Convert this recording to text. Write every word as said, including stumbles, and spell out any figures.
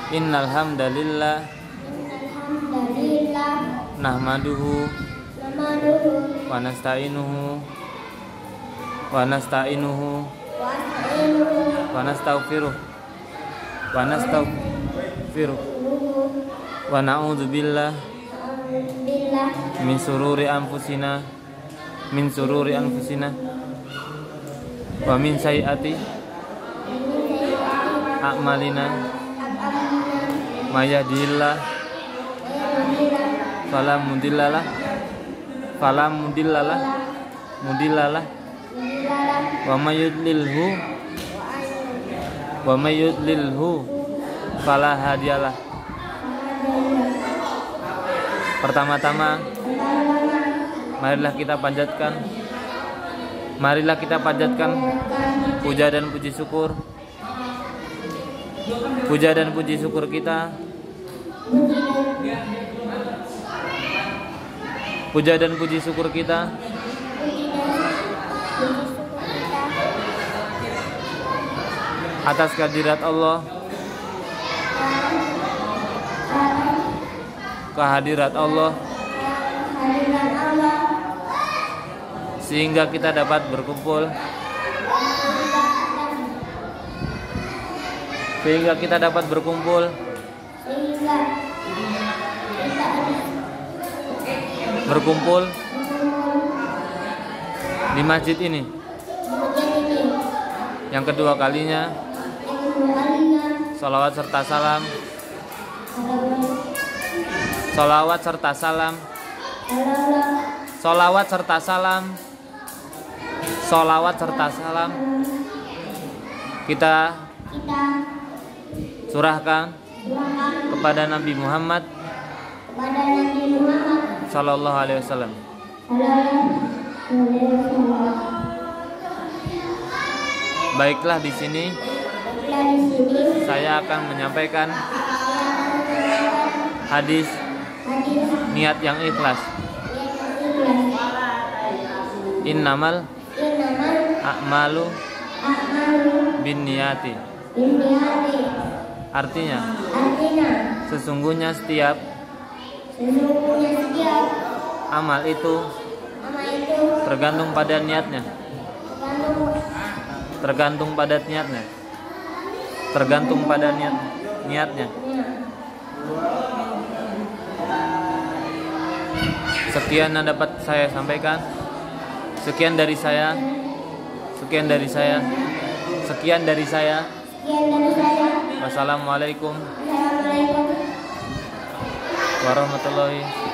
Innal hamdalillah Innalhamdalillah nahmaduhu nahmaduhu wa nasta'inuhu wa nasta'inuhu wa nasta'inuhu wa nastaghfiruh wa nastaghfiruh wa na'udzu billah billah min sururi anfusina min sururi anfusina wa min sayyiati a'malina may yahdihillah fala mudhillalah fala mudhillalah mudhillalah wa may yudlilhu wa may yudlilhu fala hadiyalah. Pertama-tama marilah kita panjatkan marilah kita panjatkan puja dan puji syukur puja dan puji syukur kita puja dan puji syukur kita atas kehadirat Allah kehadirat Allah sehingga kita dapat berkumpul sehingga kita dapat berkumpul berkumpul di masjid ini yang kedua kalinya. Salawat serta salam Salawat serta salam Salawat serta salam Salawat serta salam kita surahkan kepada Nabi Muhammad Sallallahu Alaihi Wasallam. Baiklah, di sini saya akan menyampaikan hadis niat yang ikhlas. Innamal a'malu binniyati. Artinya, sesungguhnya setiap amal itu tergantung pada niatnya. Tergantung pada niatnya. Tergantung pada niat niatnya. Sekian yang dapat saya sampaikan. Sekian dari saya. Sekian dari saya. Sekian dari saya. Wassalamualaikum warahmatullahi